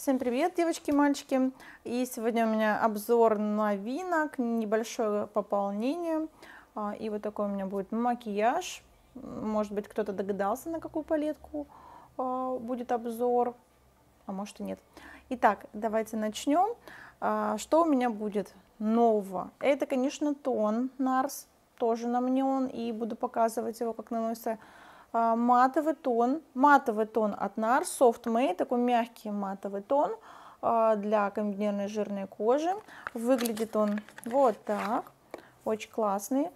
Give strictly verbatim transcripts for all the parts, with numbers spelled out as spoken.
Всем привет, девочки и мальчики! И сегодня у меня обзор новинок, небольшое пополнение. И вот такой у меня будет макияж. Может быть, кто-то догадался, на какую палетку будет обзор, а может и нет. Итак, давайте начнем. Что у меня будет нового? Это, конечно, тон нарс, тоже на мне он, и буду показывать его, как наносится. Матовый тон, матовый тон от нарс, Soft Matte, такой мягкий матовый тон для комбинированной жирной кожи. Выглядит он вот так, очень классный.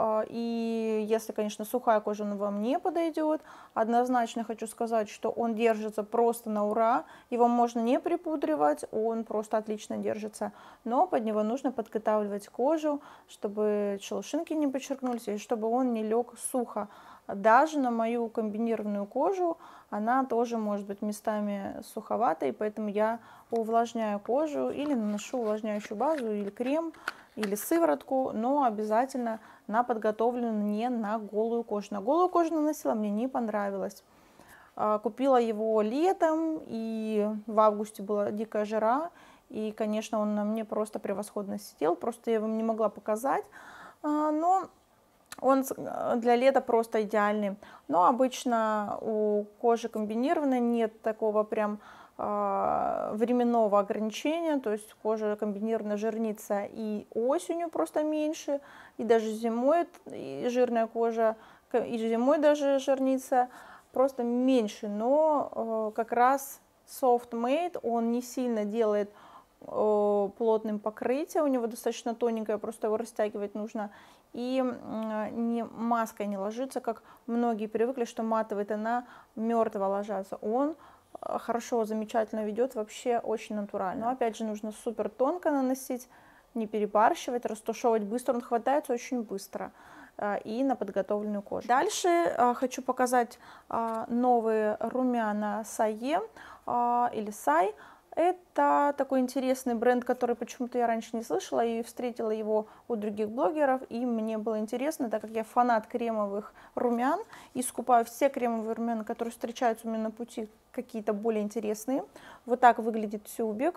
И если, конечно, сухая кожа, он вам не подойдет. Однозначно хочу сказать, что он держится просто на ура. Его можно не припудривать, он просто отлично держится. Но под него нужно подготавливать кожу, чтобы шелушинки не подчеркнулись, и чтобы он не лег сухо. Даже на мою комбинированную кожу она тоже может быть местами суховатой, поэтому я увлажняю кожу или наношу увлажняющую базу, или крем, или сыворотку, но обязательно на подготовленную, не на голую кожу. На голую кожу наносила, мне не понравилось. Купила его летом, и в августе была дикая жара, и, конечно, он на мне просто превосходно сидел, просто я вам не могла показать, но он для лета просто идеальный. Но обычно у кожи комбинированной нет такого прям временного ограничения, то есть кожа комбинированная жирнится и осенью просто меньше, и даже зимой и жирная кожа, и зимой даже жирнится просто меньше, но как раз Soft Matte, он не сильно делает плотным покрытие, у него достаточно тоненькое, просто его растягивать нужно, и не, маской не ложится, как многие привыкли, что матовые тона мертво ложатся. Он хорошо, замечательно ведет, вообще очень натурально. Но опять же нужно супер тонко наносить, не перебарщивать, растушевывать быстро, он хватается очень быстро и на подготовленную кожу. Дальше хочу показать новые румяна Сае или Сай. Это такой интересный бренд, который почему-то я раньше не слышала, и встретила его у других блогеров, и мне было интересно, так как я фанат кремовых румян, и скупаю все кремовые румяна, которые встречаются у меня на пути, какие-то более интересные. Вот так выглядит тюбик,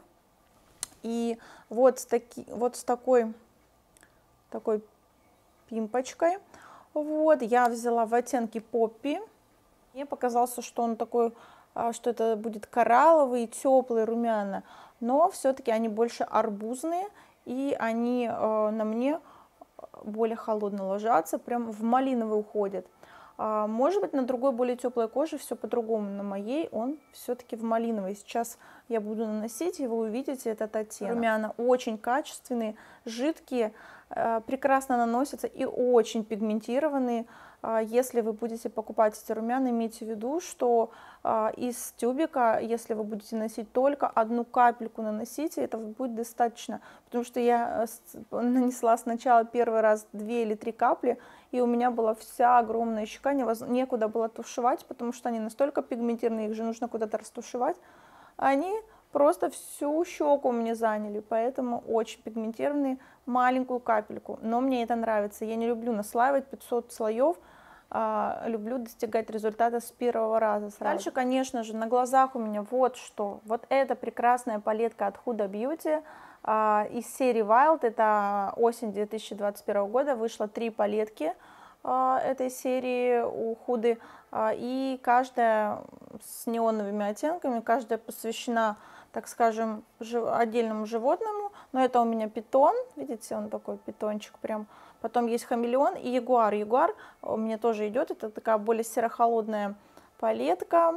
и вот с, таки, вот с такой, такой пимпочкой, вот, я взяла в оттенке Poppy, мне показалось, что он такой, что это будет коралловые, теплые румяна, но все-таки они больше арбузные, и они э, на мне более холодно ложатся, прям в малиновый уходят. А, может быть, на другой более теплой коже все по-другому, на моей он все-таки в малиновый. Сейчас я буду наносить, и вы увидите этот оттенок. Румяна очень качественные, жидкие, э, прекрасно наносятся и очень пигментированные. Если вы будете покупать эти румяна, имейте в виду, что а, из тюбика, если вы будете носить только одну капельку наносите, этого будет достаточно, потому что я нанесла сначала первый раз две или три капли, и у меня была вся огромная щека, невоз... некуда было тушевать, потому что они настолько пигментированные, их же нужно куда-то растушевать, они просто всю щеку мне заняли, поэтому очень пигментированные, маленькую капельку, но мне это нравится, я не люблю наслаивать пятьсот слоев, а, люблю достигать результата с первого раза сразу. Дальше, конечно же, на глазах у меня вот что, вот эта прекрасная палетка от Huda Beauty а, из серии Wild, это осень две тысячи двадцать первого года, вышло три палетки а, этой серии у Huda, а, и каждая с неоновыми оттенками, каждая посвящена, так скажем, отдельному животному, но это у меня питон, видите, он такой питончик прям. Потом есть хамелеон и ягуар. Ягуар у меня тоже идет, это такая более серо-холодная палетка.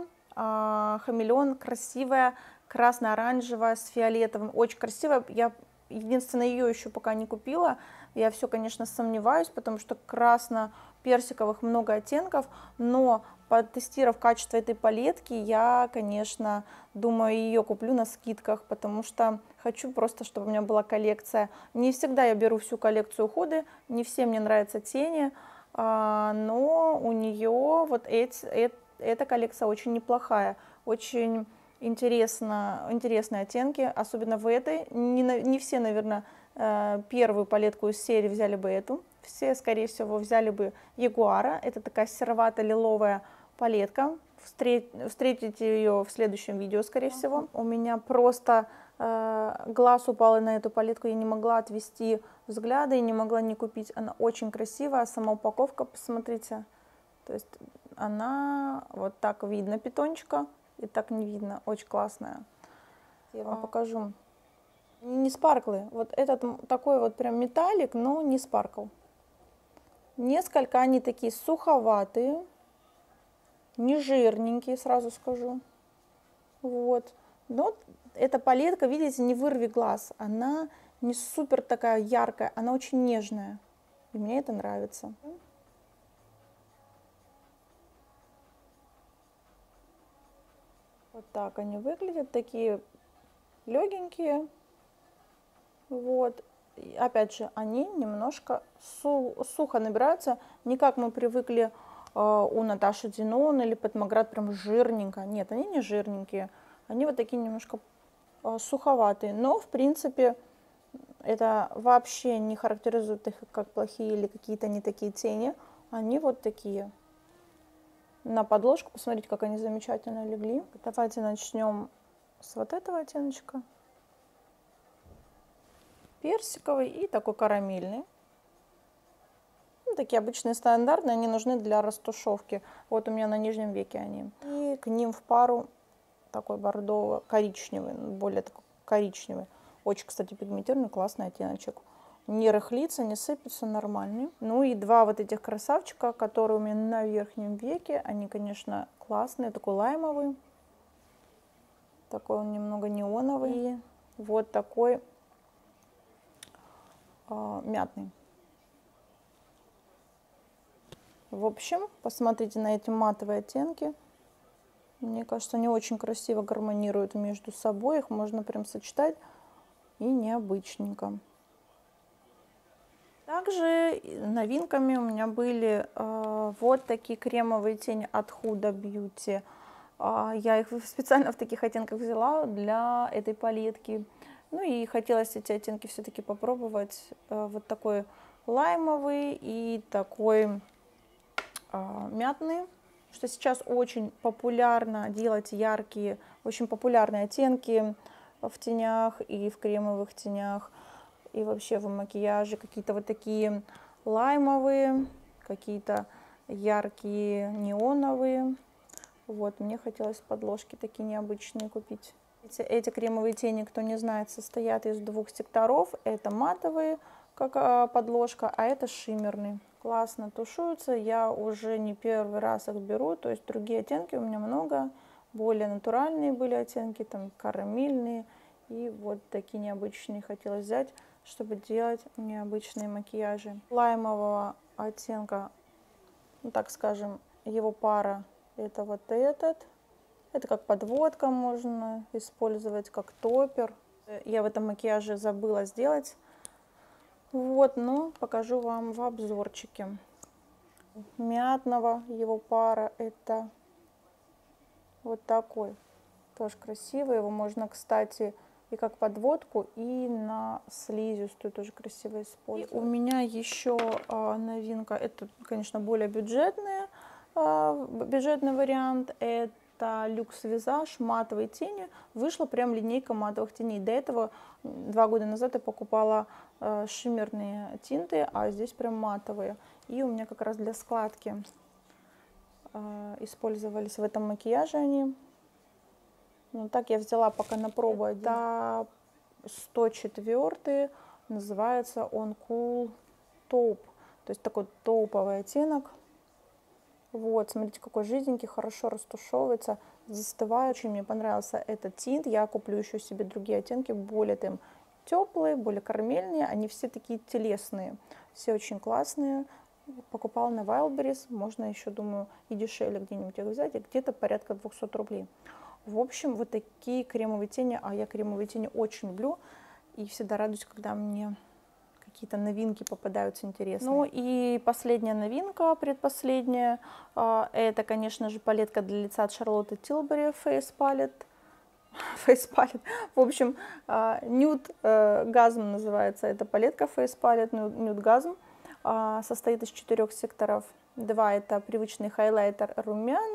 Хамелеон красивая, красно-оранжевая с фиолетовым, очень красивая. Я единственное ее еще пока не купила, я все, конечно, сомневаюсь, потому что красно-персиковых много оттенков, но потестировав качество этой палетки, я, конечно, думаю, ее куплю на скидках, потому что хочу просто, чтобы у меня была коллекция. Не всегда я беру всю коллекцию Huda, не все мне нравятся тени, но у нее вот эти, эти, эта коллекция очень неплохая, очень интересно, интересные оттенки, особенно в этой. Не, не все, наверное, первую палетку из серии взяли бы эту, все, скорее всего, взяли бы ягуара, это такая серовато-лиловая палетка, встретите ее в следующем видео, скорее всего. У меня просто э, глаз упал на эту палетку, я не могла отвести взгляда и не могла не купить. Она очень красивая, сама упаковка, посмотрите. То есть она вот так видно питончика и так не видно, очень классная. Я вам покажу. Не спарклы, вот этот такой вот прям металлик, но не спаркл. Несколько они такие суховатые, не жирненькие, сразу скажу. Вот. Но эта палетка, видите, не вырви глаз. Она не супер такая яркая, она очень нежная. И мне это нравится. Вот так они выглядят, такие легенькие. Вот. И опять же, они немножко су сухо набираются, не как мы привыкли э, у Наташи Динон или Патмаград прям жирненько. Нет, они не жирненькие, они вот такие немножко э, суховатые. Но, в принципе, это вообще не характеризует их как плохие или какие-то не такие тени. Они вот такие. На подложку, посмотрите, как они замечательно легли. Давайте начнем с вот этого оттеночка. Персиковый и такой карамельный. Ну, такие обычные стандартные, они нужны для растушевки. Вот у меня на нижнем веке они. И к ним в пару такой бордово-коричневый, более такой коричневый. Очень, кстати, пигментированный, классный оттеночек. Не рыхлится, не сыпется, нормальный. Ну и два вот этих красавчика, которые у меня на верхнем веке. Они, конечно, классные. Такой лаймовый. Такой он немного неоновый. И вот такой э, мятный. В общем, посмотрите на эти матовые оттенки. Мне кажется, они очень красиво гармонируют между собой. Их можно прям сочетать и необычненько. Также новинками у меня были э, вот такие кремовые тени от Huda Beauty. Э, я их специально в таких оттенках взяла для этой палетки. Ну и хотелось эти оттенки все-таки попробовать. Э, вот такой лаймовый и такой э, мятный. Что сейчас очень популярно делать яркие, очень популярные оттенки в тенях и в кремовых тенях. И вообще в макияже какие-то вот такие лаймовые, какие-то яркие неоновые. Вот, мне хотелось подложки такие необычные купить. Эти, эти кремовые тени, кто не знает, состоят из двух секторов. Это матовые, как а, подложка, а это шиммерный. Классно тушуются, я уже не первый раз их беру, то есть другие оттенки у меня много. Более натуральные были оттенки, там карамельные. И вот такие необычные хотелось взять, чтобы делать необычные макияжи. Лаймового оттенка, ну, так скажем, его пара это вот этот. Это как подводка можно использовать, как топер. Я в этом макияже забыла сделать. Вот, но покажу вам в обзорчике. Мятного его пара это вот такой. Тоже красивый. Его можно, кстати, и как подводку, и на слизистую тоже красиво использовать. И у меня еще а, новинка, это, конечно, более бюджетная, а, бюджетный вариант, это люкс визаж матовые тени. Вышла прям линейка матовых теней. До этого, два года назад, я покупала а, шиммерные тинты, а здесь прям матовые. И у меня как раз для складки а, использовались в этом макияже они. Ну, так я взяла пока на пробу. Это сто четыре, называется он Cool Taupe. То есть такой тауповый оттенок. Вот, смотрите, какой жиденький, хорошо растушевывается, застывает. Очень мне понравился этот тинт. Я куплю еще себе другие оттенки, более там теплые, более карамельные. Они все такие телесные, все очень классные. Покупала на Wildberries, можно еще, думаю, и дешевле где-нибудь их взять, где-то порядка двухсот рублей. В общем, вот такие кремовые тени, а я кремовые тени очень люблю и всегда радуюсь, когда мне какие-то новинки попадаются интересные. Ну и последняя новинка, предпоследняя, это, конечно же, палетка для лица от Charlotte Tilbury Face Palette. Face Palette. В общем, Nude Gasm называется эта палетка Face Palette, Nude Gasm. Состоит из четырех секторов. Два это привычный хайлайтер румяна,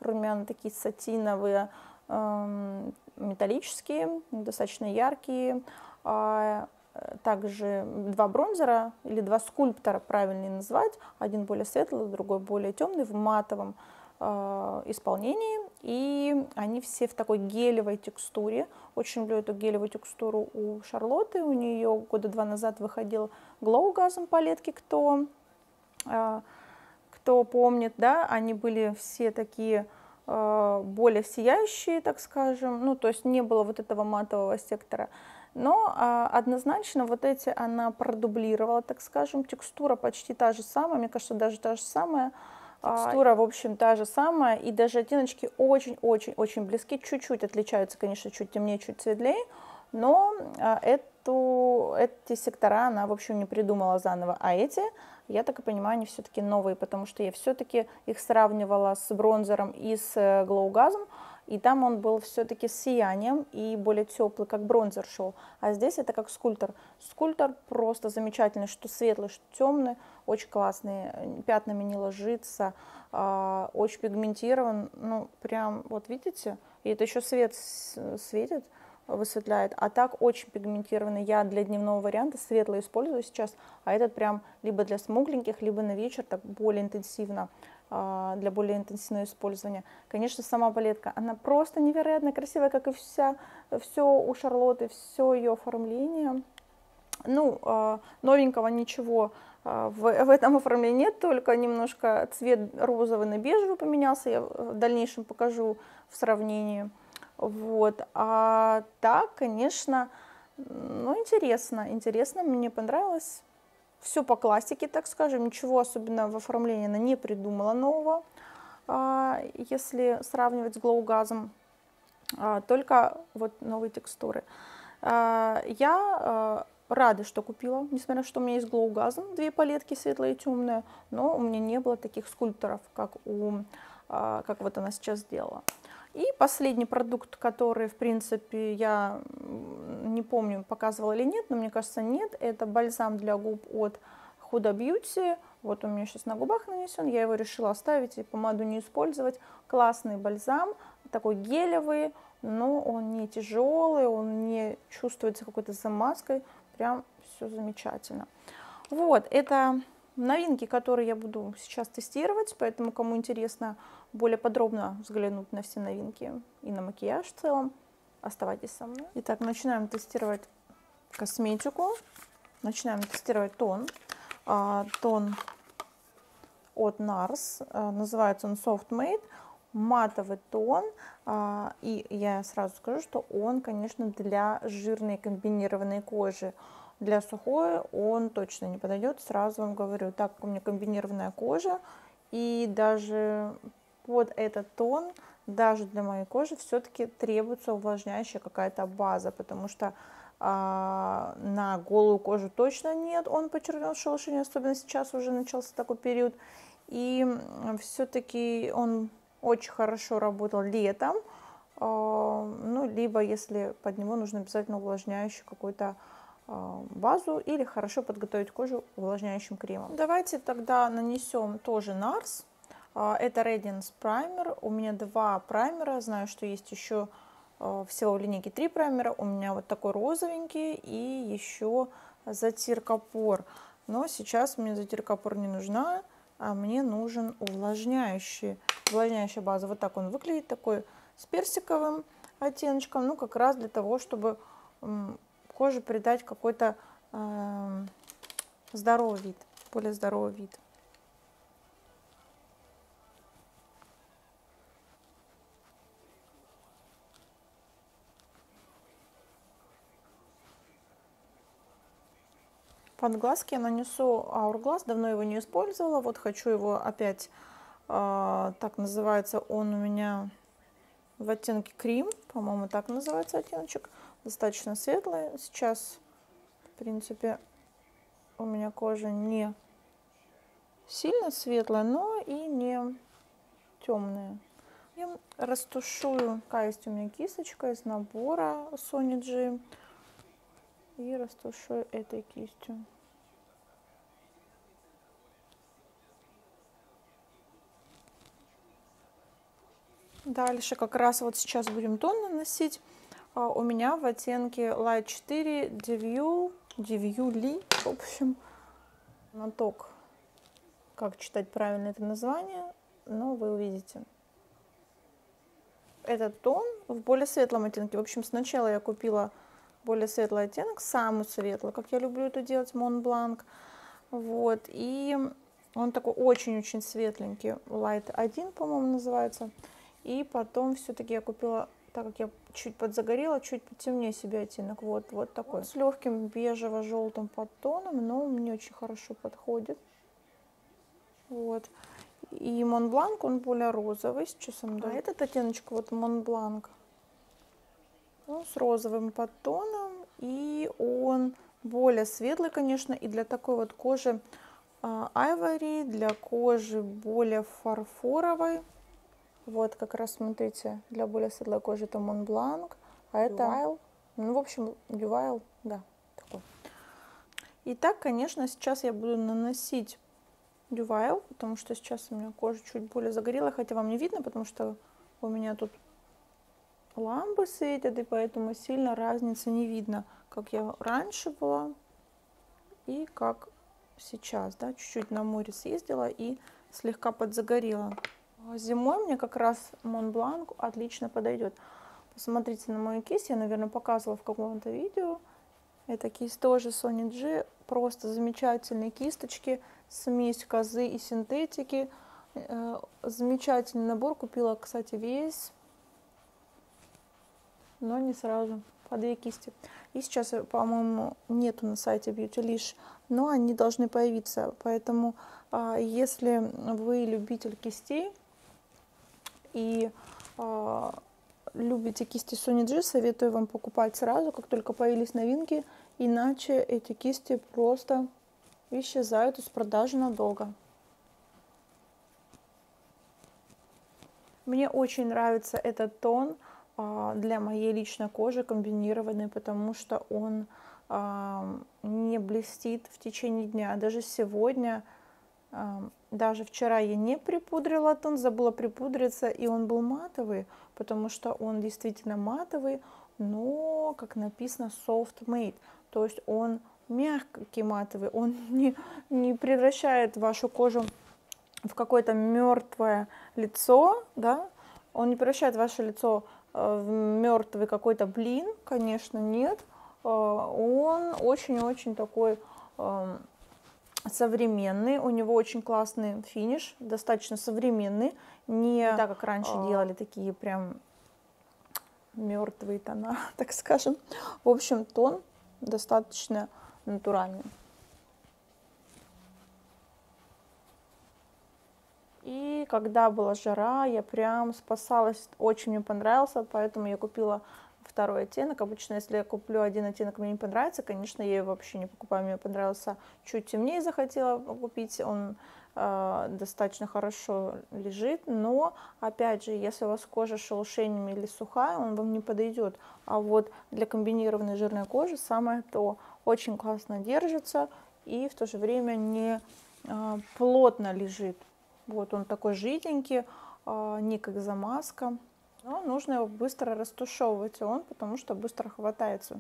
румяна такие сатиновые, э, металлические, достаточно яркие. А, также два бронзера или два скульптора, правильнее назвать. Один более светлый, другой более темный, в матовом э, исполнении. И они все в такой гелевой текстуре. Очень люблю эту гелевую текстуру у Шарлотты. У нее года два назад выходил Glow Gasm палетки, кто, э, кто помнит, да, они были все такие э, более сияющие, так скажем. Ну, то есть не было вот этого матового сектора. Но а, однозначно вот эти она продублировала, так скажем, текстура почти та же самая, мне кажется, даже та же самая, текстура, в общем, та же самая, и даже оттеночки очень-очень-очень близки, чуть-чуть отличаются, конечно, чуть темнее, чуть светлее, но а, эту, эти сектора она, в общем, не придумала заново, а эти, я так и понимаю, они все-таки новые, потому что я все-таки их сравнивала с бронзером и с Glow Gasm, и там он был все-таки с сиянием и более теплый, как бронзер шел. А здесь это как скульптор. Скульптор просто замечательный, что светлый, что темный, очень классный, пятнами не ложится, э, очень пигментирован. Ну, прям, вот видите, и это еще свет светит, высветляет, а так очень пигментированный. Я для дневного варианта светлый использую сейчас, а этот прям либо для смугленьких, либо на вечер, так более интенсивно, для более интенсивного использования. Конечно, сама палетка, она просто невероятно красивая, как и вся, все у Шарлотты, все ее оформление. Ну, новенького ничего в, в этом оформлении нет, только немножко цвет розовый на бежевый поменялся, я в дальнейшем покажу в сравнении. Вот, а так, конечно, ну, интересно, интересно, мне понравилось. Все по классике, так скажем, ничего особенно в оформлении она не придумала нового, если сравнивать с Glow Gasm, только вот новые текстуры. Я рада, что купила, несмотря на то, что у меня есть Glow Gasm, две палетки, светлая и темная, но у меня не было таких скульпторов, как, у, как вот она сейчас сделала. И последний продукт, который, в принципе, я не помню, показывала или нет, но мне кажется, нет, это бальзам для губ от Huda Beauty. Вот у меня сейчас на губах нанесен, я его решила оставить и помаду не использовать. Классный бальзам, такой гелевый, но он не тяжелый, он не чувствуется какой-то замазкой, прям все замечательно. Вот, это новинки, которые я буду сейчас тестировать, поэтому, кому интересно более подробно взглянуть на все новинки и на макияж в целом, оставайтесь со мной. Итак, начинаем тестировать косметику, начинаем тестировать тон. А, тон от нарс, а, называется он Soft Matte, матовый тон, а, и я сразу скажу, что он, конечно, для жирной комбинированной кожи. Для сухой он точно не подойдет, сразу вам говорю, так как у меня комбинированная кожа, и даже под этот тон, даже для моей кожи, все-таки требуется увлажняющая какая-то база, потому что а, на голую кожу точно нет, он почернел, шелушение, особенно сейчас уже начался такой период, и все-таки он очень хорошо работал летом, а, ну, либо если под него нужно обязательно увлажняющий какой-то базу или хорошо подготовить кожу увлажняющим кремом. Давайте тогда нанесем тоже нарс. Это Radiance Primer. У меня два праймера. Знаю, что есть еще всего в линейке три праймера. У меня вот такой розовенький и еще затирка пор. Но сейчас мне затирка пор не нужна, а мне нужен увлажняющий, увлажняющая база. Вот так он выглядит, такой с персиковым оттеночком. Ну, как раз для того, чтобы коже придать какой-то э, здоровый вид, более здоровый вид. Под глазки я нанесу Hourglass, давно его не использовала, вот хочу его опять, э, так называется он у меня в оттенке крем, по-моему, так называется оттеночек. Достаточно светлый. Сейчас, в принципе, у меня кожа не сильно светлая, но и не темная. Я растушую, такая есть у меня кисточка из набора Sony G. И растушую этой кистью. Дальше как раз вот сейчас будем тон наносить. А, у меня в оттенке Light четыре Девью, Девьюли, в общем, Наток. Как читать правильно это название, но вы увидите. Этот тон в более светлом оттенке. В общем, сначала я купила более светлый оттенок, самый светлый, как я люблю это делать, Монбланк. Вот, и он такой очень-очень светленький, Light один, по-моему, называется. И потом все-таки я купила, так как я чуть подзагорела, чуть потемнее себе оттенок. Вот, вот такой. Он с легким бежево-желтым подтоном, но мне очень хорошо подходит. Вот. И Монбланк, он более розовый. Сейчас он, да. А этот оттеночек, вот Монбланк, он с розовым подтоном, и он более светлый, конечно, и для такой вот кожи айвори, для кожи более фарфоровой. Вот как раз смотрите, для более светлой кожи это Монбланк, а это Duval. Ну, в общем, Duval, да, такой. Итак, конечно, сейчас я буду наносить Duval, потому что сейчас у меня кожа чуть более загорелая, хотя вам не видно, потому что у меня тут лампы светят, и поэтому сильно разницы не видно, как я раньше была и как сейчас, да, чуть-чуть на море съездила и слегка подзагорела. Зимой мне как раз Монбланк отлично подойдет. Посмотрите на мою кисть, я, наверное, показывала в каком-то видео. Это кисть тоже Sony G, просто замечательные кисточки, смесь козы и синтетики. Замечательный набор, купила, кстати, весь, но не сразу, по две кисти. И сейчас, по-моему, нету на сайте Beautylish, но они должны появиться. Поэтому, если вы любитель кистей и э, любите кисти Sony G, советую вам покупать сразу, как только появились новинки, иначе эти кисти просто исчезают из продажи надолго. Мне очень нравится этот тон э, для моей личной кожи, комбинированный, потому что он э, не блестит в течение дня. Даже сегодня, э, даже вчера я не припудрила тон, забыла припудриться, и он был матовый, потому что он действительно матовый, но, как написано, soft matte, то есть он мягкий матовый, он не, не превращает вашу кожу в какое-то мертвое лицо, да, он не превращает ваше лицо в мертвый какой-то блин, конечно, нет, он очень-очень такой современный, у него очень классный финиш, достаточно современный, не так, как раньше делали такие прям мертвые тона, так скажем. В общем, тон достаточно натуральный. И когда была жара, я прям спасалась, очень мне понравился, поэтому я купила второй оттенок. Обычно, если я куплю один оттенок, мне не понравится, конечно, я его вообще не покупаю, мне понравился чуть темнее, захотела купить, он э, достаточно хорошо лежит, но, опять же, если у вас кожа с шелушениями или сухая, он вам не подойдет, а вот для комбинированной жирной кожи самое то, очень классно держится и в то же время не э, плотно лежит. Вот он такой жиденький, э, не как замазка. Но нужно его быстро растушевывать, он, потому что быстро хватается.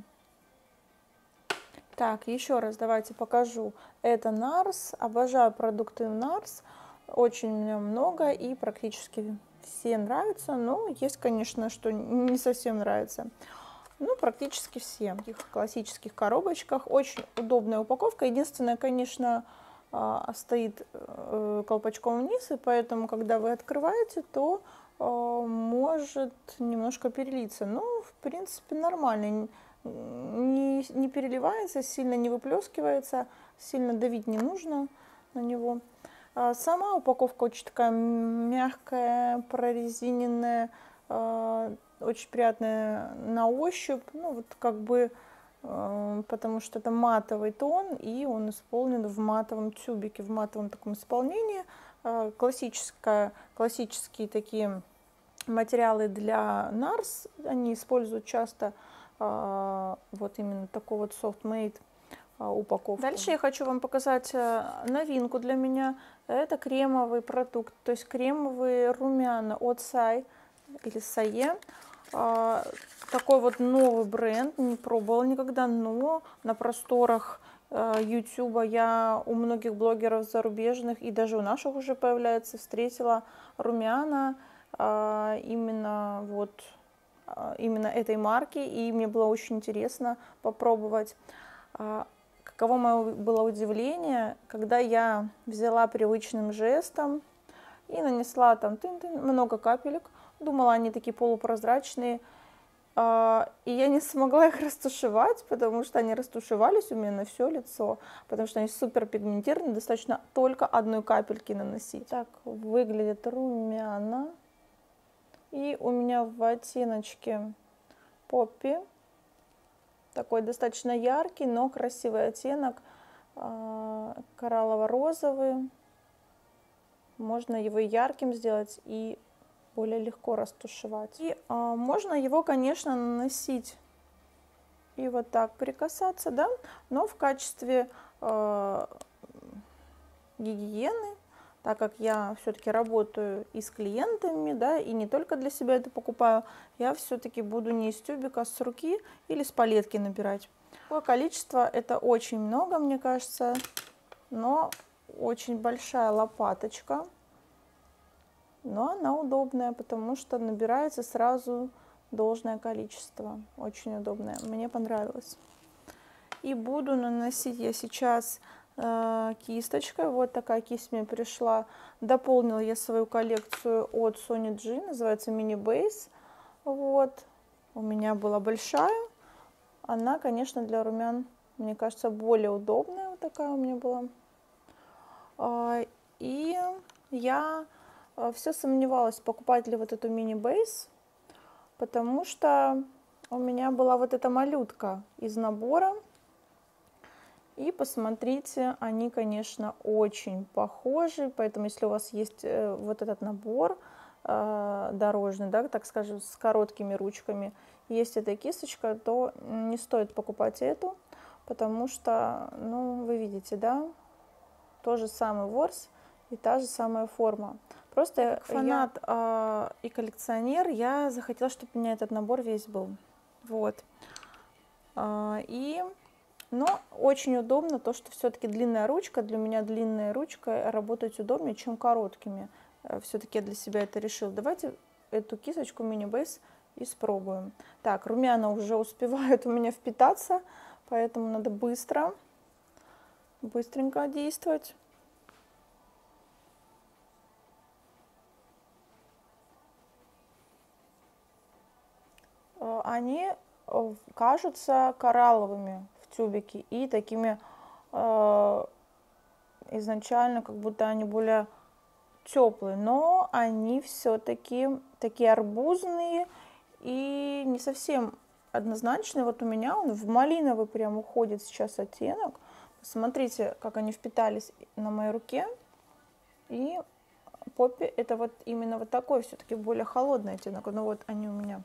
Так, еще раз давайте покажу. Это Нарс. Обожаю продукты Нарс. Очень у меня много и практически все нравятся. Но есть, конечно, что не совсем нравится. Ну, практически все. В таких классических коробочках. Очень удобная упаковка. Единственное, конечно, стоит колпачком вниз. И поэтому, когда вы открываете, то может немножко перелиться, но в принципе нормально, не, не переливается, сильно не выплескивается, сильно давить не нужно на него. Сама упаковка очень такая мягкая, прорезиненная, очень приятная на ощупь, ну вот как бы, потому что это матовый тон, и он исполнен в матовом тюбике, в матовом таком исполнении. Классическая, классические такие материалы для Нарс, они используют часто э, вот именно такой вот soft made э, упаковку. Дальше я хочу вам показать новинку для меня. Это кремовый продукт, то есть кремовые румяна от Сай. или Сае. А, такой вот новый бренд, не пробовала никогда, но на просторах YouTube я у многих блогеров зарубежных и даже у наших уже появляется, встретила румяна а, именно вот а, именно этой марки, и мне было очень интересно попробовать. А, каково мое было удивление, когда я взяла привычным жестом и нанесла там тын-тын, много капелек, думала, они такие полупрозрачные. Uh, и я не смогла их растушевать, потому что они растушевались у меня на все лицо, потому что они супер пигментированные, достаточно только одной капельки наносить. Так выглядит румяна. И у меня в оттеночке Поппи, такой достаточно яркий, но красивый оттенок, uh, кораллово-розовый. Можно его ярким сделать и более легко растушевать. И а, можно его, конечно, наносить и вот так прикасаться, да, но в качестве э, гигиены, так как я все-таки работаю и с клиентами, да, и не только для себя это покупаю, я все-таки буду не из тюбика, а с руки или с палетки набирать. Такое количество, это очень много, мне кажется, но очень большая лопаточка. Но она удобная, потому что набирается сразу должное количество. Очень удобная. Мне понравилось. И буду наносить я сейчас э, кисточкой. Вот такая кисть мне пришла. Дополнила я свою коллекцию от Sony G. Называется Mini Base. Вот. У меня была большая. Она, конечно, для румян, мне кажется, более удобная. Вот такая у меня была. Э, и я... все сомневалась, покупать ли вот эту мини-бейс, потому что у меня была вот эта малютка из набора. И посмотрите, они, конечно, очень похожи, поэтому если у вас есть вот этот набор э, дорожный, да, так скажем, с короткими ручками, есть эта кисточка, то не стоит покупать эту, потому что, ну, вы видите, да, тот же самый ворс и та же самая форма. Просто как фанат я... э, и коллекционер, я захотела, чтобы у меня этот набор весь был. Вот. Э, и, но очень удобно то, что все-таки длинная ручка. Для меня длинная ручка работать удобнее, чем короткими. Э, все-таки я для себя это решила. Давайте эту кисточку Mini Base испробуем. Так, румяна уже успевают у меня впитаться, поэтому надо быстро, быстренько действовать. Они кажутся коралловыми в тюбике и такими э, изначально, как будто они более теплые, но они все-таки такие арбузные и не совсем однозначные. Вот у меня он в малиновый прям уходит сейчас оттенок. Посмотрите, как они впитались на моей руке. И Поппи это вот именно вот такой все-таки более холодный оттенок. Ну вот они у меня.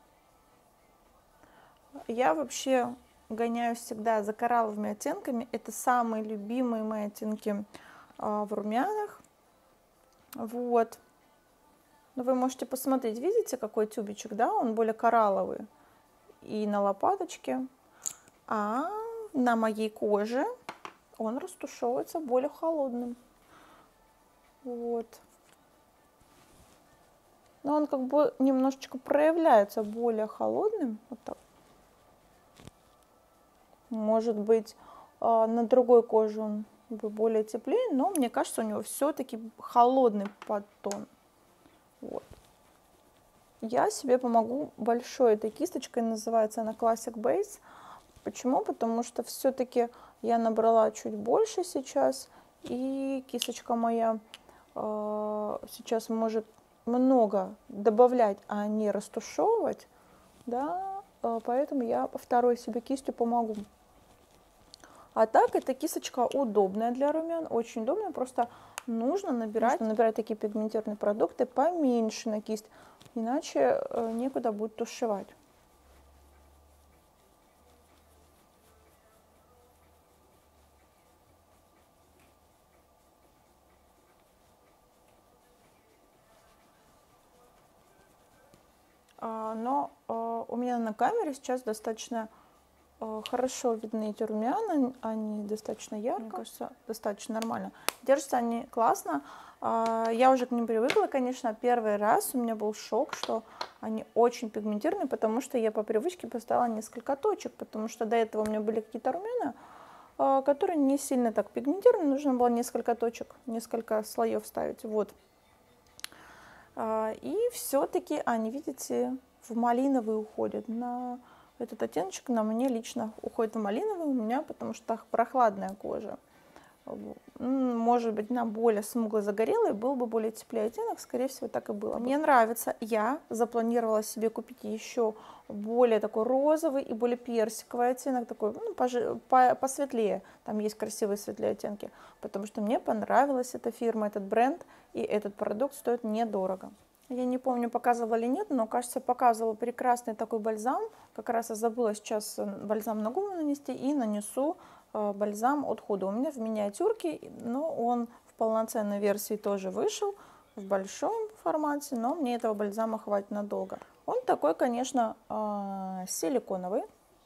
Я вообще гоняюсь всегда за коралловыми оттенками. Это самые любимые мои оттенки а, в румянах. Вот. Но вы можете посмотреть, видите, какой тюбичек, да? Он более коралловый. И на лопаточке. А на моей коже он растушевывается более холодным. Вот. Но он как бы немножечко проявляется более холодным. Вот так. Может быть, на другой коже он более теплее, но мне кажется, у него все-таки холодный подтон. Вот. Я себе помогу большой этой кисточкой, называется она Classic Base. Почему? Потому что все-таки я набрала чуть больше сейчас, и кисточка моя э, сейчас может много добавлять, а не растушевывать, да, э, поэтому я второй себе кистью помогу. А так, эта кисточка удобная для румян, очень удобная, просто нужно набирать, нужно набирать такие пигментированные продукты поменьше на кисть, иначе э, некуда будет тушевать. а, но а, у меня на камере сейчас достаточно а, хорошо видны эти румяна, они достаточно ярко, мне кажется, достаточно нормально. Держатся они классно, а, я уже к ним привыкла, конечно, первый раз у меня был шок, что они очень пигментированные, потому что я по привычке поставила несколько точек, потому что до этого у меня были какие-то румяна, а, которые не сильно так пигментированы, нужно было несколько точек, несколько слоев ставить, вот. И все-таки они, видите, в малиновый уходят. На этот оттеночек на мне лично уходит в малиновый у меня, потому что прохладная кожа. Может быть, на более смугло загорелый был бы более теплый оттенок, скорее всего, так и было. Мне нравится. Я запланировала себе купить еще более такой розовый и более персиковый оттенок, такой, ну, пожи, по, посветлее. Там есть красивые светлые оттенки, потому что мне понравилась эта фирма, этот бренд, и этот продукт стоит недорого. Я не помню, показывала или нет, но, кажется, показывала прекрасный такой бальзам. Как раз я забыла сейчас бальзам на губы нанести и нанесу э, бальзам от Huda. У меня в миниатюрке, но он в полноценной версии тоже вышел, в большом формате, но мне этого бальзама хватит надолго. Он такой, конечно, э, силиконовый.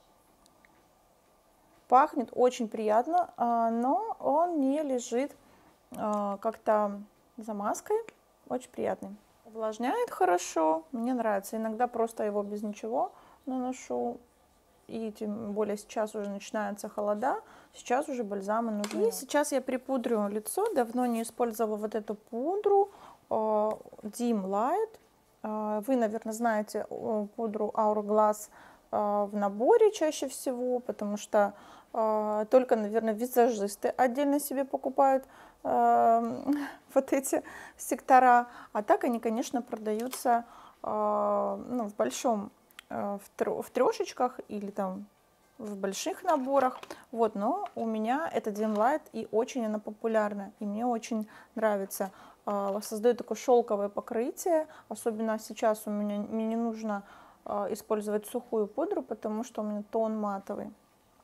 Пахнет очень приятно, э, но он не лежит э, как-то замазкой. Очень приятный. Увлажняет хорошо, мне нравится. Иногда просто его без ничего наношу. И тем более сейчас уже начинаются холода, сейчас уже бальзамы нужны. И сейчас я припудрю лицо. Давно не использовала вот эту пудру Dim Light. Вы, наверное, знаете пудру Hourglass в наборе чаще всего, потому что только, наверное, визажисты отдельно себе покупают вот эти сектора, а так они, конечно, продаются ну, в большом, в трешечках или там в больших наборах, вот, но у меня это Dim Light, и очень она популярна, и мне очень нравится. Создает такое шелковое покрытие, особенно сейчас у меня, мне не нужно использовать сухую пудру, потому что у меня тон матовый.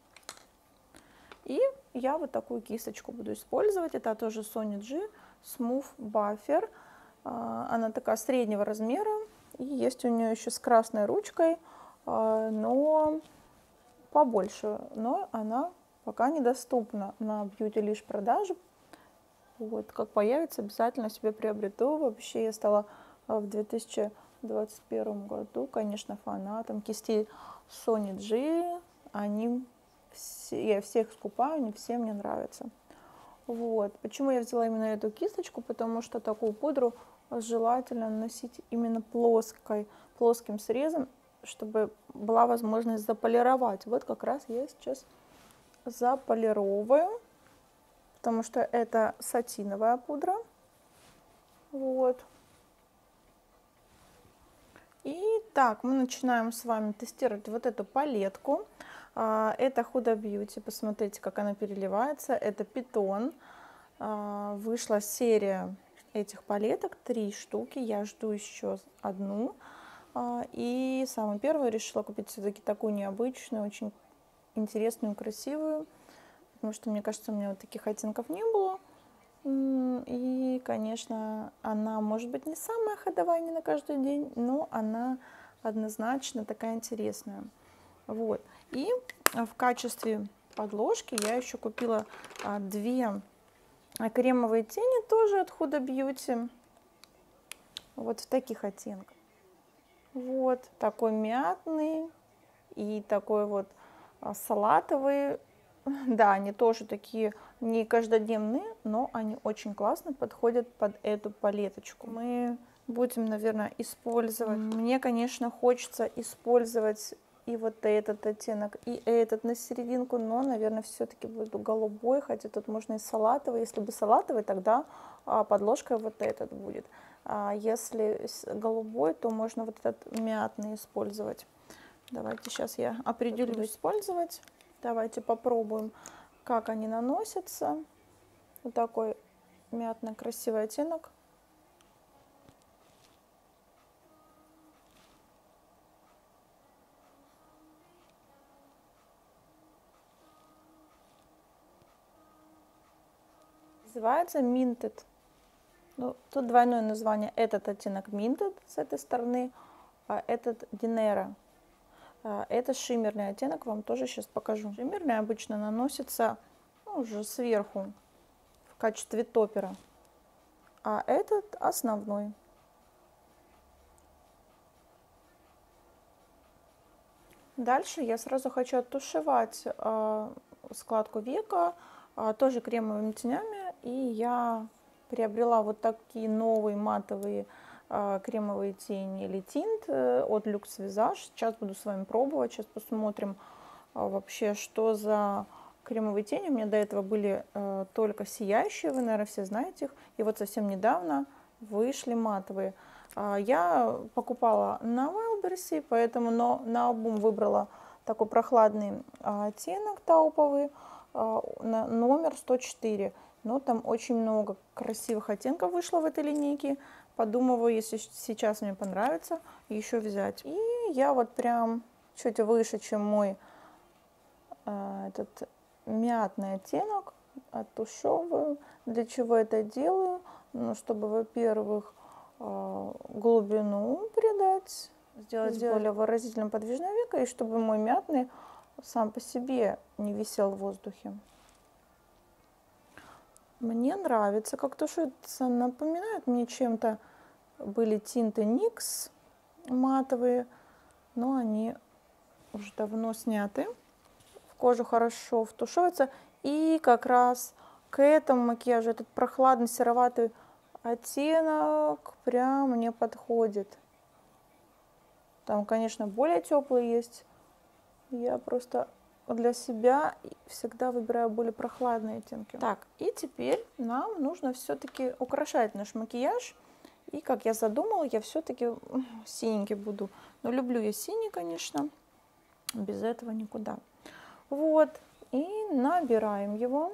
И я вот такую кисточку буду использовать. Это тоже Sony G Smooth Buffer. Она такая среднего размера. И есть у нее еще с красной ручкой, но побольше. Но она пока недоступна на Beauty Lish продаже. Вот, как появится, обязательно себе приобрету. Вообще я стала в две тысячи двадцать первом году, конечно, фанатом кистей Sony G. Они все, я всех скупаю, они все мне нравятся. Вот. Почему я взяла именно эту кисточку? Потому что такую пудру желательно наносить именно плоской, плоским срезом, чтобы была возможность заполировать. Вот как раз я сейчас заполировываю, потому что это сатиновая пудра. Вот. И так, мы начинаем с вами тестировать вот эту палетку. Это Huda Beauty, посмотрите, как она переливается. Это Питон. Вышла серия этих палеток, три штуки. Я жду еще одну. И самую первую решила купить все-таки такую необычную, очень интересную, красивую. Потому что, мне кажется, у меня вот таких оттенков не было. И, конечно, она может быть не самая ходовая не на каждый день, но она однозначно такая интересная. Вот. И в качестве подложки я еще купила две кремовые тени, тоже от Huda Beauty. Вот в таких оттенках. Вот такой мятный и такой вот салатовый. Да, они тоже такие не каждодневные, но они очень классно подходят под эту палеточку. Мы будем, наверное, использовать. Мне, конечно, хочется использовать и вот этот оттенок, и этот на серединку, но, наверное, все-таки буду голубой, хотя тут можно и салатовый. Если бы салатовый, тогда подложкой вот этот будет. А если голубой, то можно вот этот мятный использовать. Давайте сейчас я определю использовать. Давайте попробуем, как они наносятся. Вот такой мятный красивый оттенок. Называется Minted. Ну, тут двойное название. Этот оттенок Minted с этой стороны, а этот Dinero. Это шиммерный оттенок, вам тоже сейчас покажу. Шиммерный обычно наносится, ну, уже сверху в качестве топпера, а этот основной. Дальше я сразу хочу оттушевать э, складку века, э, тоже кремовыми тенями, и я приобрела вот такие новые матовые э, кремовые тени или тинт э, от Luxe Visage. Сейчас буду с вами пробовать, сейчас посмотрим э, вообще, что за кремовые тени. У меня до этого были э, только сияющие, вы, наверное, все знаете их, и вот совсем недавно вышли матовые. Я покупала на Wildberries, поэтому но наобум выбрала такой прохладный оттенок тауповый, номер сто четыре. Но там очень много красивых оттенков вышло в этой линейке. Подумываю, если сейчас мне понравится, еще взять. И я вот прям чуть выше, чем мой этот мятный оттенок, оттушевываю. Для чего это делаю? Ну, чтобы, во-первых, глубину придать, сделать, сделать более выразительным подвижное веко, и чтобы мой мятный сам по себе не висел в воздухе. Мне нравится, как тушится, напоминает мне чем-то, были тинты никс матовые, но они уже давно сняты. В кожу хорошо втушивается, и как раз к этому макияжу этот прохладный сероватый оттенок прям мне подходит. Там, конечно, более теплый есть. Я просто для себя всегда выбираю более прохладные оттенки. Так, и теперь нам нужно все-таки украшать наш макияж. И как я задумала, я все-таки синенький буду. Но люблю я синий, конечно. Без этого никуда. Вот. И набираем его.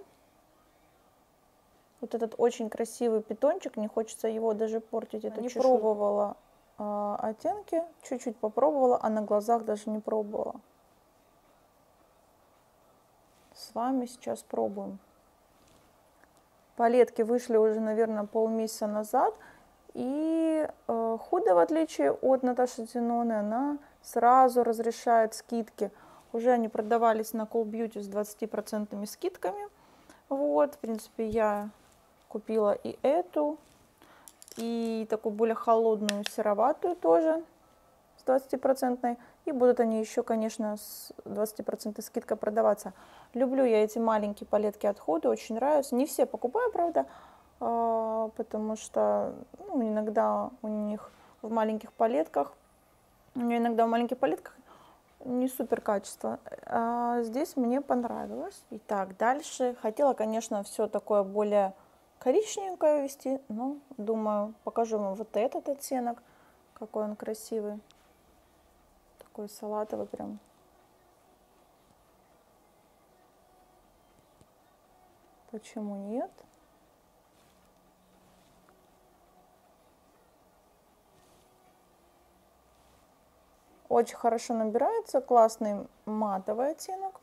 Вот этот очень красивый питончик, не хочется его даже портить. Это не пробовала э, оттенки, чуть-чуть попробовала, а на глазах даже не пробовала. С вами сейчас пробуем. Палетки вышли уже, наверное, полмесяца назад. И э, Huda, в отличие от Наташи Деноны, она сразу разрешает скидки. Уже они продавались на Cool Beauty с двадцатью процентными скидками. Вот, в принципе, я купила и эту, и такую более холодную сероватую тоже с двадцатипроцентной. И будут они еще, конечно, с двадцатипроцентной скидкой продаваться. Люблю я эти маленькие палетки от Huda, очень нравятся. Не все покупаю, правда, потому что ну, иногда у них в маленьких палетках, у меня иногда в маленьких палетках не супер качество. А здесь мне понравилось. Итак, дальше хотела, конечно, все такое более коричневенькое вести, но думаю, покажу вам вот этот оттенок, какой он красивый, такой салатовый прям. Почему нет? Очень хорошо набирается, классный матовый оттенок.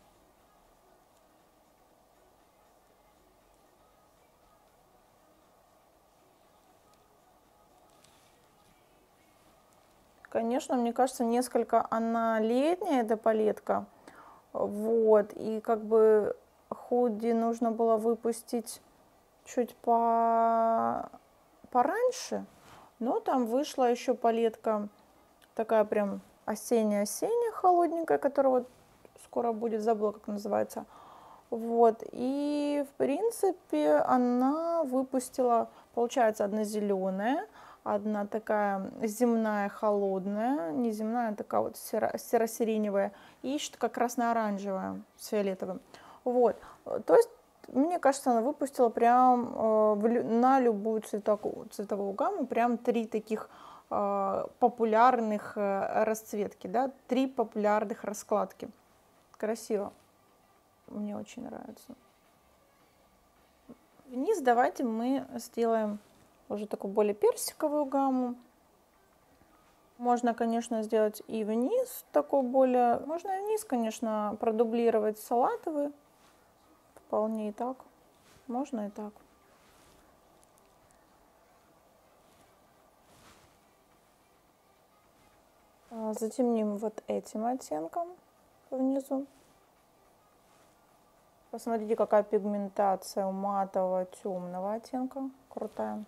Конечно, мне кажется, несколько она летняя, эта палетка. Вот, и как бы Huda нужно было выпустить чуть по... пораньше, но там вышла еще палетка такая прям осенняя-осенняя, холодненькая, которая вот скоро будет, забыла, как называется. Вот, и в принципе она выпустила, получается, одна зеленая, одна такая земная, холодная, не земная, а такая вот серо-сиреневая, и еще такая красно-оранжевая с фиолетовым. Вот, то есть, мне кажется, она выпустила прям э, на любую цветовую, цветовую гамму прям три таких э, популярных э, расцветки, да, три популярных раскладки. Красиво. Мне очень нравится. Вниз давайте мы сделаем уже такую более персиковую гамму. Можно, конечно, сделать и вниз такой более... Можно и вниз, конечно, продублировать салатовый. Вполне и так. Можно и так. Затемним вот этим оттенком внизу. Посмотрите, какая пигментация у матового темного оттенка. Крутая.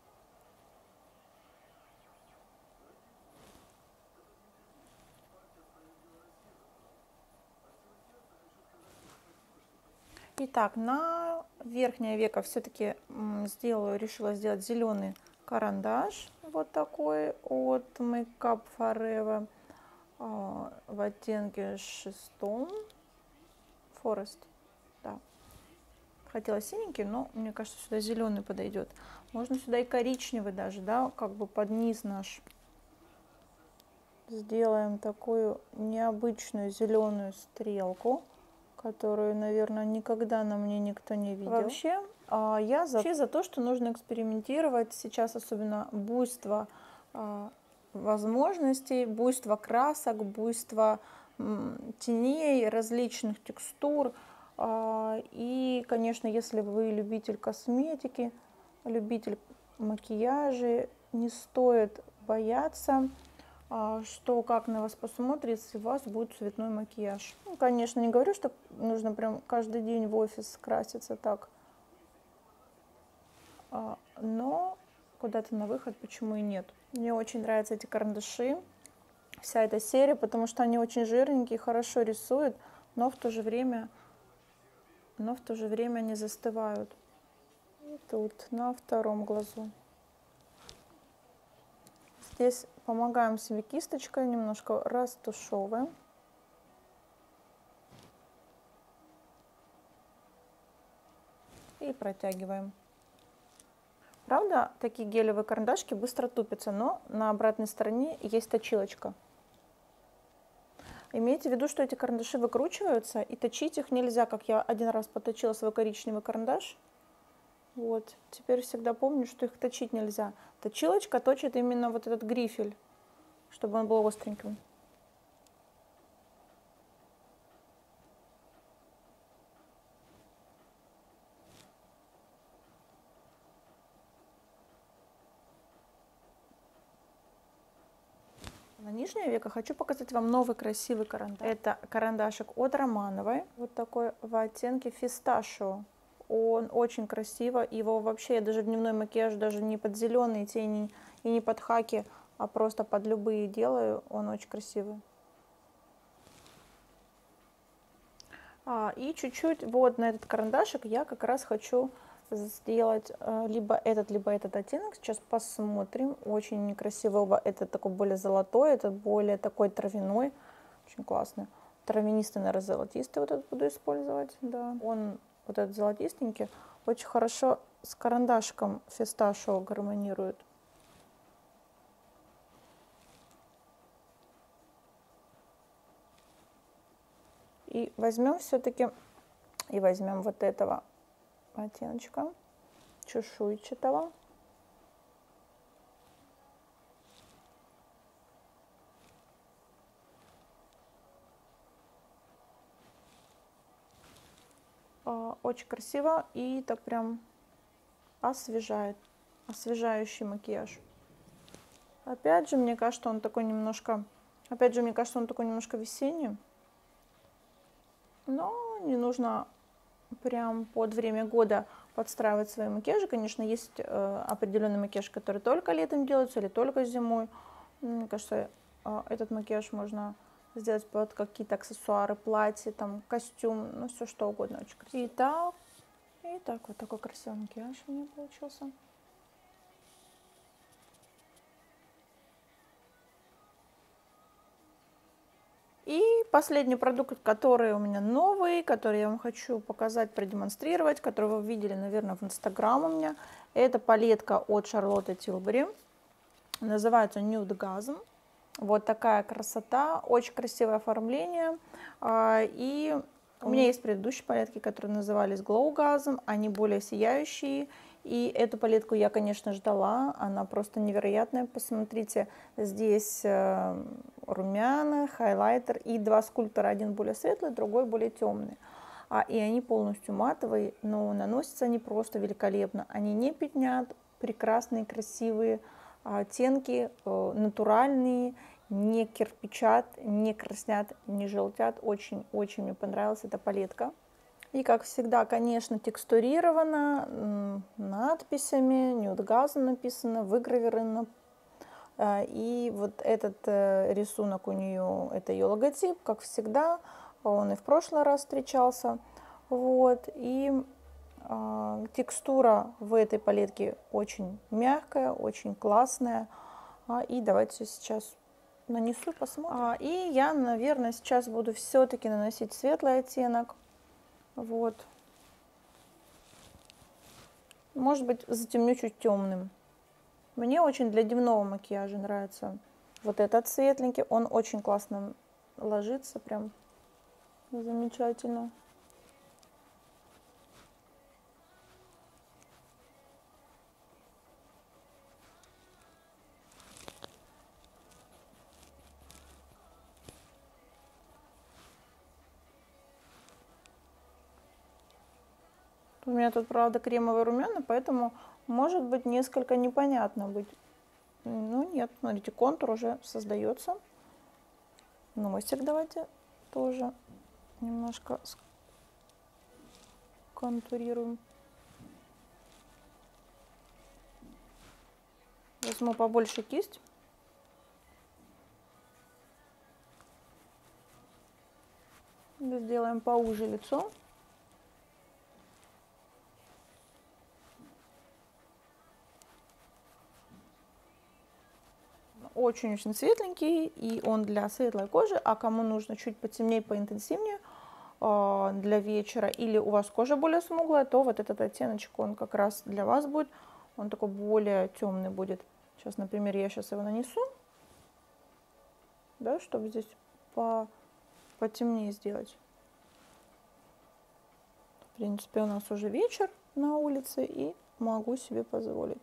Итак, на верхнее веко все-таки сделаю, решила сделать зеленый карандаш. Вот такой от Make Up Forever в оттенке шестом. Forest. Да. Хотела синенький, но мне кажется, сюда зеленый подойдет. Можно сюда и коричневый даже, да, как бы под низ наш. Сделаем такую необычную зеленую стрелку, которую, наверное, никогда на мне никто не видел. Вообще, я за, вообще за то, что нужно экспериментировать. Сейчас особенно буйство возможностей, буйство красок, буйство теней, различных текстур. И, конечно, если вы любитель косметики, любитель макияжа, не стоит бояться, что как на вас посмотрит, если у вас будет цветной макияж. Ну, конечно, не говорю, что нужно прям каждый день в офис краситься так, но куда-то на выход почему и нет. Мне очень нравятся эти карандаши, вся эта серия, потому что они очень жирненькие, хорошо рисуют, но в то же время, но в то же время не застывают. И тут на втором глазу. Здесь помогаем себе кисточкой, немножко растушевываем. И протягиваем. Правда, такие гелевые карандашки быстро тупятся, но на обратной стороне есть точилочка. Имейте в виду, что эти карандаши выкручиваются, и точить их нельзя, как я один раз поточила свой коричневый карандаш. Вот, теперь всегда помню, что их точить нельзя. Точилочка точит именно вот этот грифель, чтобы он был остреньким. На нижнее веко хочу показать вам новый красивый карандаш. Это карандашик от Романовой, вот такой в оттенке фисташио. Он очень красиво, его вообще я даже в дневной макияж даже не под зеленые тени и не под хаки, а просто под любые делаю. Он очень красивый. А, и чуть-чуть вот на этот карандашик я как раз хочу сделать либо этот, либо этот оттенок. Сейчас посмотрим. Очень некрасивый оба. Этот такой более золотой, этот более такой травяной. Очень классный. Травянистый, наверное, золотистый вот этот буду использовать. Да. Он, вот этот золотистенький, очень хорошо с карандашком фисташио гармонирует. И возьмем все-таки, и возьмем вот этого оттеночка чешуйчатого. Очень красиво и так прям освежает, освежающий макияж. Опять же, мне кажется, он такой немножко, опять же, мне кажется, он такой немножко весенний, но не нужно прям под время года подстраивать свои макияжи. Конечно, есть э, определенный макияж, который только летом делается или только зимой. Мне кажется, э, этот макияж можно сделать под какие-то аксессуары, платье, там, костюм, ну, все что угодно. Очень красиво. Итак, итак, вот такой красивый макияж у меня получился. И последний продукт, который у меня новый, который я вам хочу показать, продемонстрировать, который вы видели, наверное, в Инстаграм у меня, это палетка от Charlotte Tilbury. Называется Nude Gasm. Вот такая красота, очень красивое оформление. И у меня есть предыдущие палетки, которые назывались Glow Gasm, они более сияющие. И эту палетку я, конечно, ждала, она просто невероятная. Посмотрите, здесь румяна, хайлайтер и два скульптора, один более светлый, другой более темный. А, и они полностью матовые, но наносятся они просто великолепно. Они не пятнят, прекрасные, красивые оттенки, натуральные. не кирпичат, не краснят, не желтят. Очень-очень мне понравилась эта палетка. И, как всегда, конечно, текстурировано, надписями, нюд-газом написано, выгравировано. И вот этот рисунок у нее, это ее логотип, как всегда, он и в прошлый раз встречался. Вот, и э, текстура в этой палетке очень мягкая, очень классная. А, и давайте сейчас нанесу, посмотрим. А, и я, наверное, сейчас буду все-таки наносить светлый оттенок. Вот. Может быть, затемню чуть темным. Мне очень для дневного макияжа нравится вот этот светленький. Он очень классно ложится, прям замечательно. У меня тут, правда, кремовые румяна, поэтому может быть несколько непонятно быть. Ну нет, смотрите, контур уже создается. Носик давайте тоже немножко контурируем. Возьму побольше кисть. Сделаем поуже лицо. Очень-очень светленький, и он для светлой кожи, а кому нужно чуть потемнее, поинтенсивнее для вечера, или у вас кожа более смуглая, то вот этот оттеночек, он как раз для вас будет, он такой более темный будет. Сейчас, например, я сейчас его нанесу, да, чтобы здесь по, потемнее сделать. В принципе, у нас уже вечер на улице, и могу себе позволить.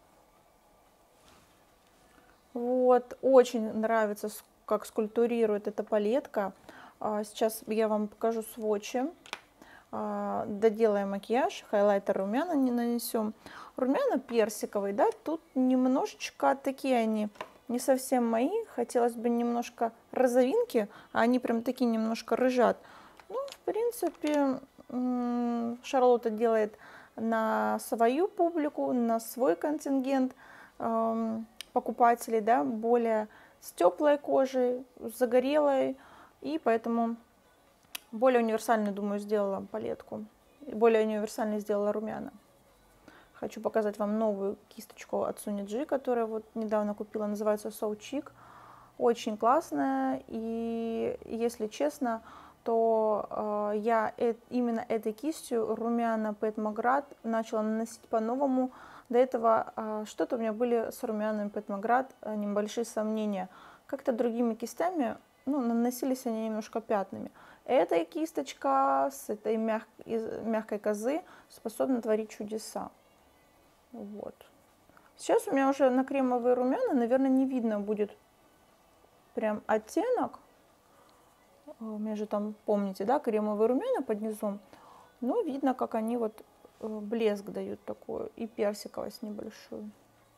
Вот, очень нравится, как скульптурирует эта палетка. Сейчас я вам покажу сводчи. Доделаем макияж, хайлайтер, румяна не нанесем. Румяна персиковые, да, тут немножечко такие они, не совсем мои. Хотелось бы немножко розовинки, а они прям такие немножко рыжат. Ну, в принципе, Шарлотта делает на свою публику, на свой контингент покупателей, да, более с теплой кожей, с загорелой, и поэтому более универсальную, думаю, сделала палетку, более универсально сделала румяна. Хочу показать вам новую кисточку от Суниджи, которую вот недавно купила, называется So Chic. Очень классная, и если честно, то э, я э, именно этой кистью румяна Pat McGrath начала наносить по-новому. До этого э, что-то у меня были с румянами Pat McGrath э, небольшие сомнения. Как-то другими кистями, ну, наносились они немножко пятнами. Эта кисточка с этой мяг... из мягкой козы способна творить чудеса. Вот. Сейчас у меня уже на кремовые румяна, наверное, не видно будет прям оттенок. У меня же там, помните, да, кремовые румяна под низом. Но видно, как они вот блеск дают такой, и персиковость небольшую.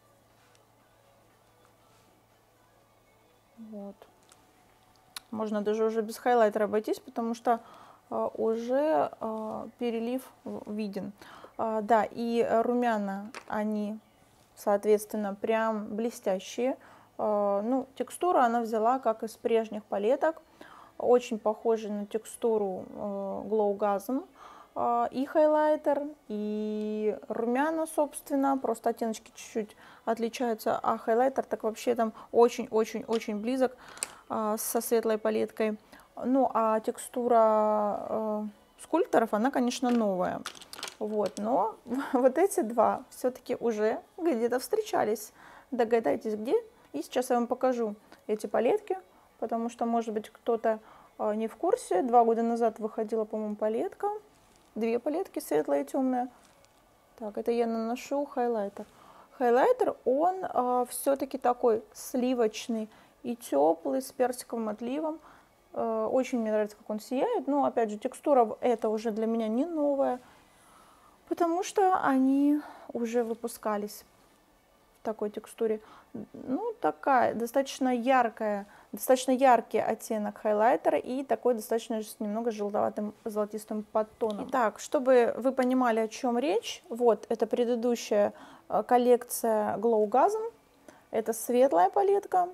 Вот. Можно даже уже без хайлайтера обойтись, потому что uh, уже uh, перелив виден. Uh, да, и румяна, они, соответственно, прям блестящие. Uh, ну, текстура она взяла как из прежних палеток. Очень похожий на текстуру uh, Glow Gasm. Uh, и хайлайтер, и румяна, собственно, просто оттеночки чуть-чуть отличаются, а хайлайтер так вообще там очень-очень-очень близок со светлой палеткой. Ну, а текстура э, скульпторов, она, конечно, новая. Вот, но вот эти два все-таки уже где-то встречались. Догадайтесь, где. И сейчас я вам покажу эти палетки, потому что, может быть, кто-то э, не в курсе. Два года назад выходила, по-моему, палетка. Две палетки, светлая и темная. Так, это я наношу хайлайтер. Хайлайтер, он э, все-таки такой сливочный и теплый, с персиковым отливом. Очень мне нравится, как он сияет. Но, опять же, текстура это уже для меня не новая, потому что они уже выпускались. в такой текстуре. Ну, такая достаточно яркая, достаточно яркий оттенок хайлайтера и такой достаточно немного желтоватым, золотистым подтоном. Итак, чтобы вы понимали, о чем речь, вот это предыдущая коллекция Glow Gasm, это светлая палетка,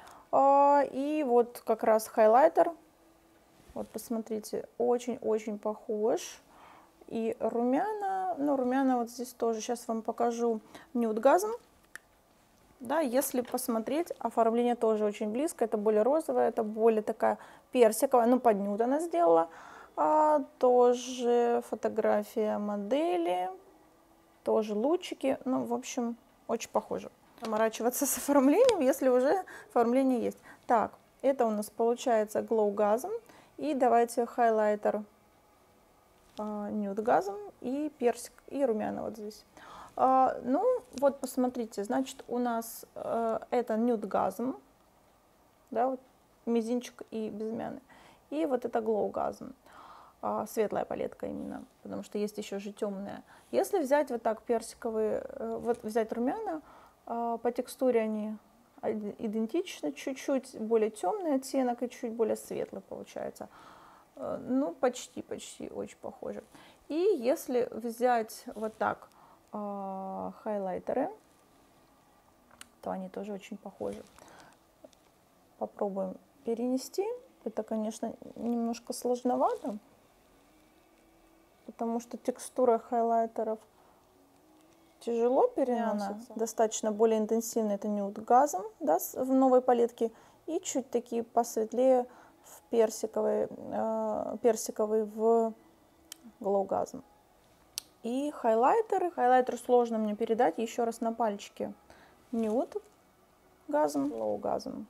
и вот как раз хайлайтер, вот посмотрите, очень-очень похож. И румяна, ну румяна вот здесь тоже, сейчас вам покажу Nude Gasm. Да, если посмотреть, оформление тоже очень близко, это более розовая, это более такая персиковая, ну под нюд она сделала. А, тоже фотография модели, тоже лучики, ну в общем очень похоже. Заморачиваться с оформлением, если уже оформление есть. Так, это у нас получается Glow Gasm, и давайте хайлайтер Nude Gasm и персик, и румяна вот здесь. А, ну, вот посмотрите, значит, у нас а, это Nude Gasm, да, вот мизинчик и безымянный. И вот это Glow Gasm, а, светлая палетка именно, потому что есть еще же темная. Если взять вот так персиковые, вот взять румяна, а, по текстуре они идентичны, чуть-чуть более темный оттенок и чуть более светлый получается. Ну, почти, почти очень похоже. И если взять вот так э, хайлайтеры, то они тоже очень похожи. Попробуем перенести. Это, конечно, немножко сложновато, потому что текстура хайлайтеров тяжело переносится. Достаточно более интенсивно это Nude Gasm, да, в новой палетке, и чуть такие посветлее в персиковый, э, персиковый в Glow Gasm. И хайлайтеры. Хайлайтер сложно мне передать. Еще раз на пальчике. Nude Gasm, Glow Gasm.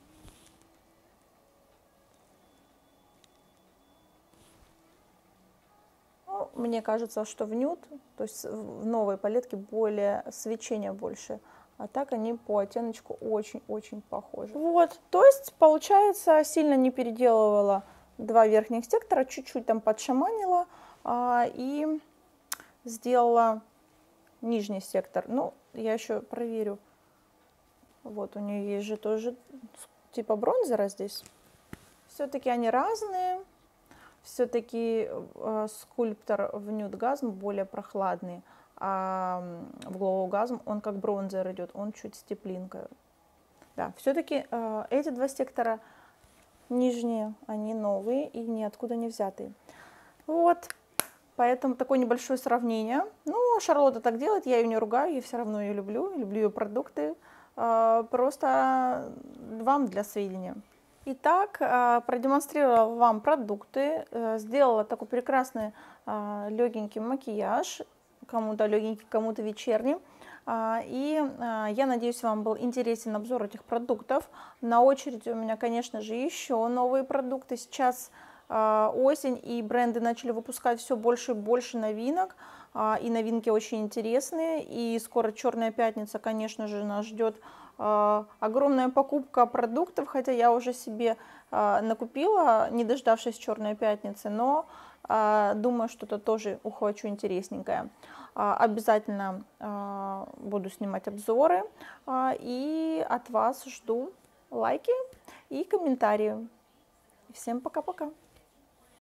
Ну, мне кажется, что в Nude, то есть в новой палетке более свечения больше. А так они по оттеночку очень-очень похожи. Вот, то есть получается, сильно не переделывала два верхних сектора, чуть-чуть там подшаманила а, и сделала нижний сектор. Ну, я еще проверю. Вот, у нее есть же тоже типа бронзера здесь. Все-таки они разные. Все-таки э, скульптор в Nude Gasm более прохладный. А в Glow Gasm он как бронзер идет, он чуть с теплинкой. Да, все-таки э, эти два сектора нижние, они новые и ниоткуда не взятые. Вот, поэтому такое небольшое сравнение. Ну, Шарлотта так делает, я ее не ругаю, я все равно ее люблю, люблю ее продукты. Э, просто вам для сведения. Итак, э, продемонстрировала вам продукты, э, сделала такой прекрасный э, легенький макияж. Кому-то легенький, кому-то вечерний. И я надеюсь, вам был интересен обзор этих продуктов. На очереди у меня, конечно же, еще новые продукты. Сейчас осень, и бренды начали выпускать все больше и больше новинок. И новинки очень интересные. И скоро Черная пятница, конечно же, нас ждет огромная покупка продуктов. Хотя я уже себе накупила, не дождавшись Черной пятницы, но думаю, что-то тоже ухвачу интересненькое. Обязательно буду снимать обзоры. И от вас жду лайки и комментарии. Всем пока-пока.